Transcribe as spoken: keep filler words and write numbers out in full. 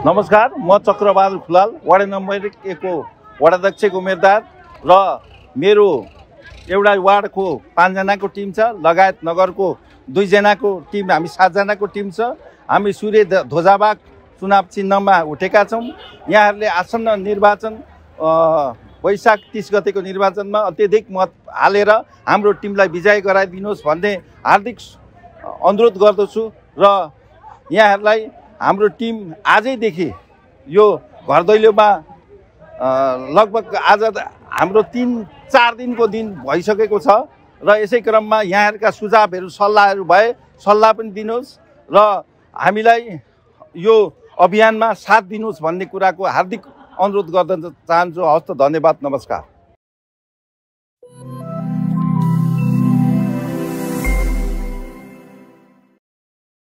नमस्कार, म Chakra Bahadur Khulal ward number एक को वडाध्यक्षको उम्मेदवार र मेरो एउटा वार्डको पाँचजनाको टिम छ, लगायत नगरको दुईजनाको टिम, हामी सातजनाको टिम छ। हामी सूर्य ध्वजाबाग चुनाव चिन्हमा उठेका छौँ। यहाँहरूले आसन्न निर्वाचन वैशाख तीस गतेको निर्वाचनमा अत्यधिक मत हालेर हाम्रो टिमलाई विजय गराइदिनुहोस् भन्ने हार्दिक अनुरोध गर्दछु र यहाँहरूलाई हाम्रो टिम आजैदेखि यो घर दैलोमा लगभग आज हाम्रो तीन चार दिनको दिन भइसकेको छ र यसै क्रममा यहाँहरूका सुझावहरू सल्लाहहरू भए सल्लाह पनि दिनुहोस् र हामीलाई यो अभियानमा साथ दिनुहोस् भन्ने कुराको हार्दिक अनुरोध गर्न चाहन्छु। हस्त, धन्यवाद, नमस्कार।